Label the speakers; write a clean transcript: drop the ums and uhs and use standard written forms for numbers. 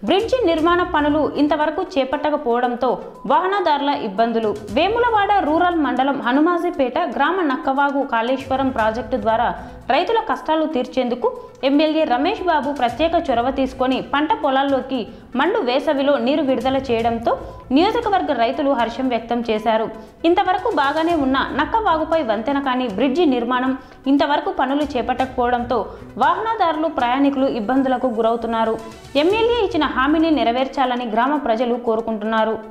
Speaker 1: Bridge నిర్మాణ పనులు ఇంతవరకు చేపట్టకపోవడంతో వాహనదారుల ఇబ్బందులు. వేములవాడ రూరల్ మండలం హనుమాజీపేట గ్రామ నక్కవాగు కాళేశ్వరం ప్రాజెక్టు ద్వారా రైతుల కష్టాలు తీర్చేందుకు ఎమ్మెల్యే రమేష్ బాబు ప్రత్యేక చొరవ తీసుకొని పంట పొలాల్లోకి మండు వేసవిలో నీరు విడుదల చేయడంతో నియోజకవర్గ రైతులు హర్షం వ్యక్తం చేశారు. ఇంతవరకు బాగానే ఉన్న నక్కవాగుపై వంతెన కానీ బ్రిడ్జి నిర్మాణం ఇంతవరకు పనులు చేపట్టకపోవడంతో వాహనదారులు ప్రయాణికులు ఇబ్బందులకు గురవుతున్నారు. ఎమ్మెల్యే ఇచ్చిన హామీని నెరవేర్చాలని గ్రామ ప్రజలు కోరుకుంటున్నారు.